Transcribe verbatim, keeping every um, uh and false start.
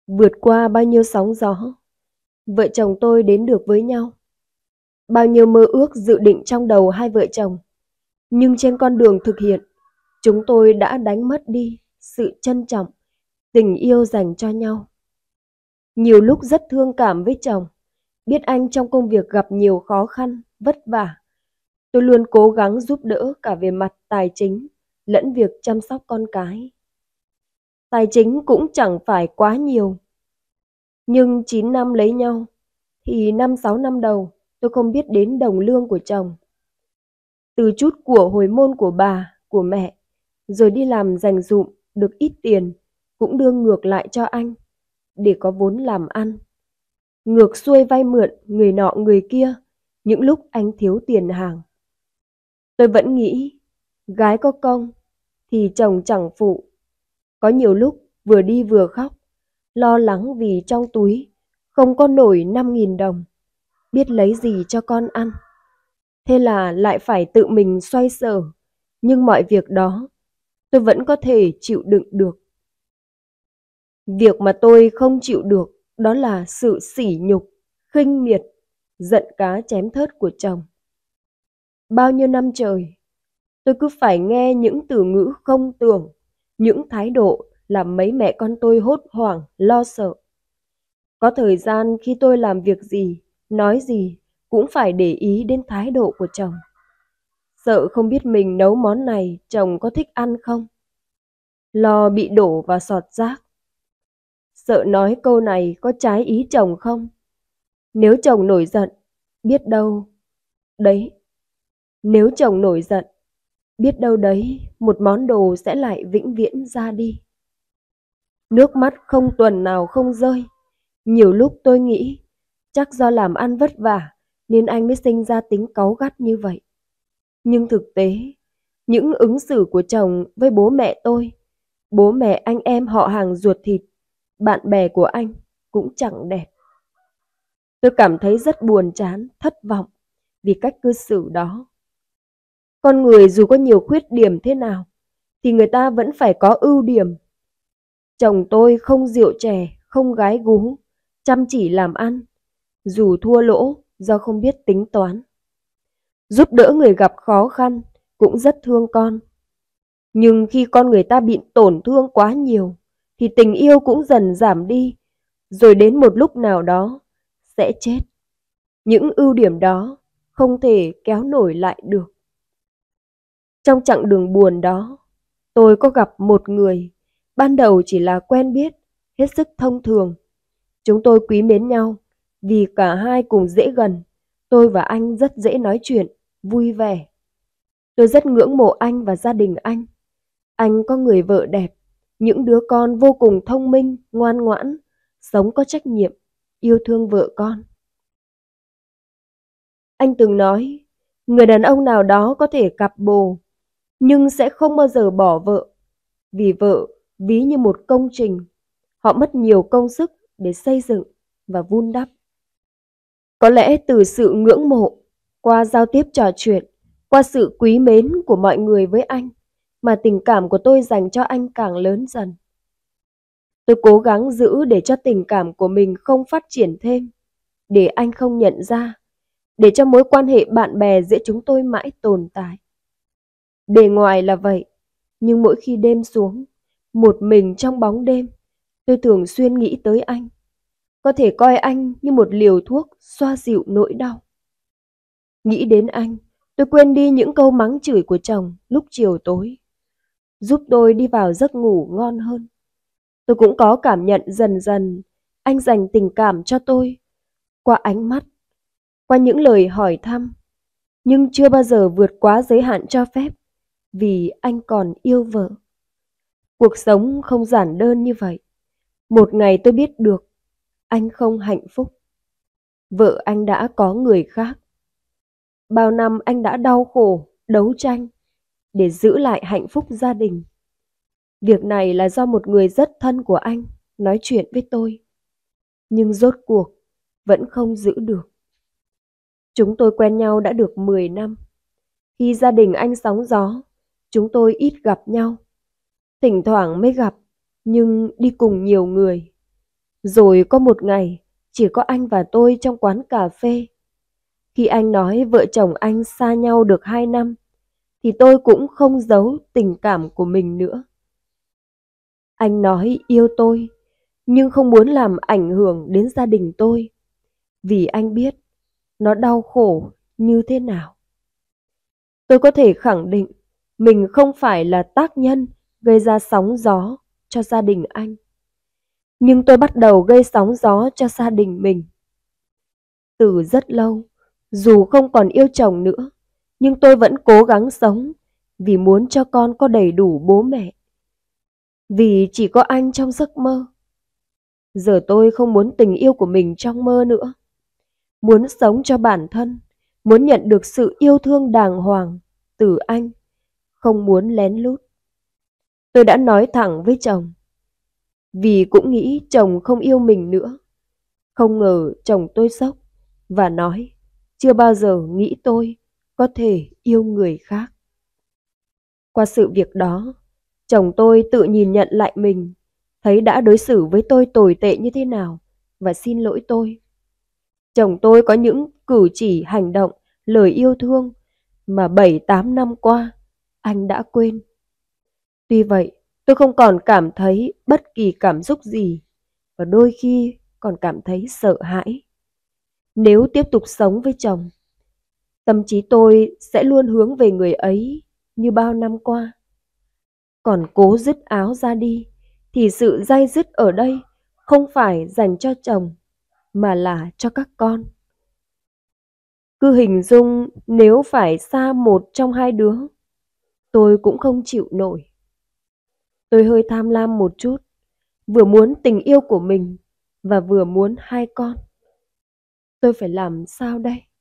Vượt qua bao nhiêu sóng gió, vợ chồng tôi đến được với nhau. Bao nhiêu mơ ước dự định trong đầu hai vợ chồng, nhưng trên con đường thực hiện, chúng tôi đã đánh mất đi sự trân trọng, tình yêu dành cho nhau. Nhiều lúc rất thương cảm với chồng, biết anh trong công việc gặp nhiều khó khăn, vất vả. Tôi luôn cố gắng giúp đỡ cả về mặt tài chính, lẫn việc chăm sóc con cái. Tài chính cũng chẳng phải quá nhiều, nhưng chín năm lấy nhau, thì năm sáu năm đầu tôi không biết đến đồng lương của chồng. Từ chút của hồi môn của bà, của mẹ, rồi đi làm dành dụm được ít tiền, cũng đưa ngược lại cho anh, để có vốn làm ăn. Ngược xuôi vay mượn người nọ người kia, những lúc anh thiếu tiền hàng. Tôi vẫn nghĩ, gái có công, thì chồng chẳng phụ. Có nhiều lúc vừa đi vừa khóc, lo lắng vì trong túi không có nổi năm nghìn đồng, biết lấy gì cho con ăn. Thế là lại phải tự mình xoay sở, nhưng mọi việc đó tôi vẫn có thể chịu đựng được. Việc mà tôi không chịu được đó là sự sỉ nhục, khinh miệt, giận cá chém thớt của chồng. Bao nhiêu năm trời, tôi cứ phải nghe những từ ngữ không tưởng, những thái độ làm mấy mẹ con tôi hốt hoảng, lo sợ. Có thời gian khi tôi làm việc gì, nói gì, cũng phải để ý đến thái độ của chồng. Sợ không biết mình nấu món này chồng có thích ăn không? Lo bị đổ vào sọt rác. Sợ nói câu này có trái ý chồng không? Nếu chồng nổi giận, biết đâu đấy. Nếu chồng nổi giận, biết đâu đấy một món đồ sẽ lại vĩnh viễn ra đi. Nước mắt không tuần nào không rơi. Nhiều lúc tôi nghĩ chắc do làm ăn vất vả nên anh mới sinh ra tính cáu gắt như vậy. Nhưng thực tế, những ứng xử của chồng với bố mẹ tôi, bố mẹ anh em họ hàng ruột thịt, bạn bè của anh cũng chẳng đẹp. Tôi cảm thấy rất buồn chán, thất vọng vì cách cư xử đó. Con người dù có nhiều khuyết điểm thế nào, thì người ta vẫn phải có ưu điểm. Chồng tôi không rượu chè, không gái gú, chăm chỉ làm ăn, dù thua lỗ do không biết tính toán. Giúp đỡ người gặp khó khăn, cũng rất thương con. Nhưng khi con người ta bị tổn thương quá nhiều, thì tình yêu cũng dần giảm đi, rồi đến một lúc nào đó sẽ chết. Những ưu điểm đó không thể kéo nổi lại được. Trong chặng đường buồn đó, tôi có gặp một người, ban đầu chỉ là quen biết, hết sức thông thường. Chúng tôi quý mến nhau, vì cả hai cùng dễ gần, tôi và anh rất dễ nói chuyện, vui vẻ. Tôi rất ngưỡng mộ anh và gia đình anh. Anh có người vợ đẹp, những đứa con vô cùng thông minh, ngoan ngoãn, sống có trách nhiệm, yêu thương vợ con. Anh từng nói, người đàn ông nào đó có thể cặp bồ, nhưng sẽ không bao giờ bỏ vợ, vì vợ ví như một công trình, họ mất nhiều công sức để xây dựng và vun đắp. Có lẽ từ sự ngưỡng mộ, qua giao tiếp trò chuyện, qua sự quý mến của mọi người với anh, mà tình cảm của tôi dành cho anh càng lớn dần. Tôi cố gắng giữ để cho tình cảm của mình không phát triển thêm, để anh không nhận ra, để cho mối quan hệ bạn bè giữa chúng tôi mãi tồn tại. Bề ngoài là vậy, nhưng mỗi khi đêm xuống, một mình trong bóng đêm, tôi thường xuyên nghĩ tới anh. Có thể coi anh như một liều thuốc xoa dịu nỗi đau. Nghĩ đến anh, tôi quên đi những câu mắng chửi của chồng lúc chiều tối, giúp tôi đi vào giấc ngủ ngon hơn. Tôi cũng có cảm nhận dần dần anh dành tình cảm cho tôi, qua ánh mắt, qua những lời hỏi thăm, nhưng chưa bao giờ vượt quá giới hạn cho phép, vì anh còn yêu vợ. Cuộc sống không giản đơn như vậy. Một ngày tôi biết được anh không hạnh phúc. Vợ anh đã có người khác. Bao năm anh đã đau khổ, đấu tranh để giữ lại hạnh phúc gia đình. Việc này là do một người rất thân của anh nói chuyện với tôi, nhưng rốt cuộc vẫn không giữ được. Chúng tôi quen nhau đã được mười năm. Khi gia đình anh sóng gió, chúng tôi ít gặp nhau. Thỉnh thoảng mới gặp, nhưng đi cùng nhiều người. Rồi có một ngày, chỉ có anh và tôi trong quán cà phê. Khi anh nói vợ chồng anh xa nhau được hai năm, thì tôi cũng không giấu tình cảm của mình nữa. Anh nói yêu tôi, nhưng không muốn làm ảnh hưởng đến gia đình tôi, vì anh biết nó đau khổ như thế nào. Tôi có thể khẳng định mình không phải là tác nhân gây ra sóng gió cho gia đình anh. Nhưng tôi bắt đầu gây sóng gió cho gia đình mình. Từ rất lâu, dù không còn yêu chồng nữa, nhưng tôi vẫn cố gắng sống vì muốn cho con có đầy đủ bố mẹ. Vì chỉ có anh trong giấc mơ. Giờ tôi không muốn tình yêu của mình trong mơ nữa. Muốn sống cho bản thân, muốn nhận được sự yêu thương đàng hoàng từ anh, không muốn lén lút. Tôi đã nói thẳng với chồng, vì cũng nghĩ chồng không yêu mình nữa. Không ngờ chồng tôi sốc và nói chưa bao giờ nghĩ tôi có thể yêu người khác. Qua sự việc đó, chồng tôi tự nhìn nhận lại mình, thấy đã đối xử với tôi tồi tệ như thế nào và xin lỗi tôi. Chồng tôi có những cử chỉ hành động, lời yêu thương mà bảy tám năm qua anh đã quên. Tuy vậy, tôi không còn cảm thấy bất kỳ cảm xúc gì và đôi khi còn cảm thấy sợ hãi. Nếu tiếp tục sống với chồng, tâm trí tôi sẽ luôn hướng về người ấy như bao năm qua. Còn cố dứt áo ra đi thì sự day dứt ở đây không phải dành cho chồng mà là cho các con. Cứ hình dung nếu phải xa một trong hai đứa, tôi cũng không chịu nổi. Tôi hơi tham lam một chút, vừa muốn tình yêu của mình và vừa muốn hai con. Tôi phải làm sao đây?